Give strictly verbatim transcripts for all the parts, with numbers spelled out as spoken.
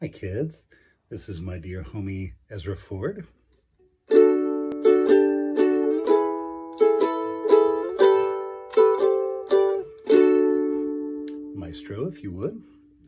Hi kids, this is my dear homie Ezra Ford. Maestro, if you would.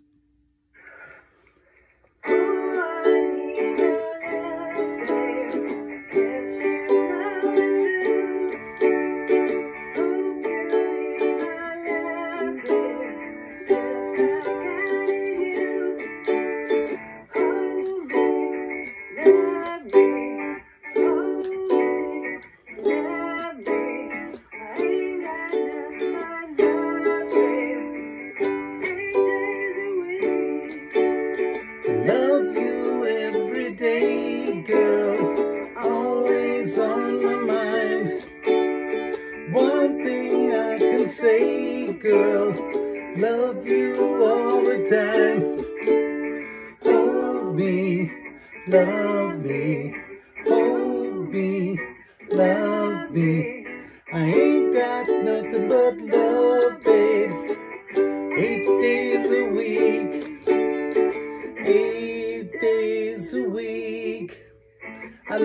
Love you every day, girl, always on my mind. One thing I can say, girl, love you all the time. Hold me, love me, hold me, love me. I ain't got nothing but love, babe, eight days a week. Eight days a week, I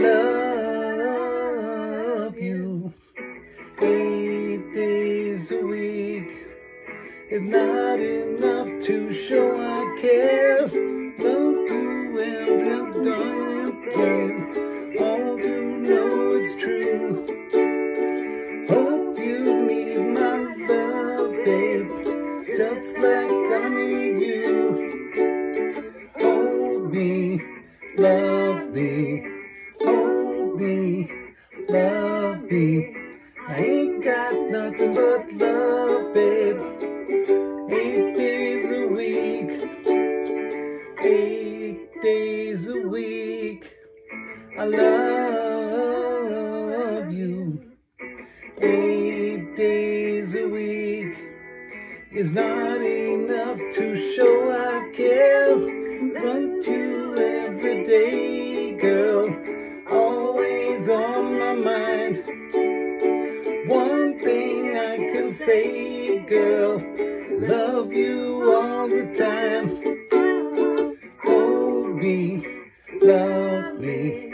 love you. Eight days a week is not enough to show I care. Love you and done, all you know it's true. Hope you need my love, babe, just like I need you. Me, love me, hold me, love me. I ain't got nothing but love, babe. Eight days a week, eight days a week. I love you. Eight days a week is not enough to show I care. Want you every day, girl, always on my mind. One thing I can say, girl, love you all the time. Hold me, love me.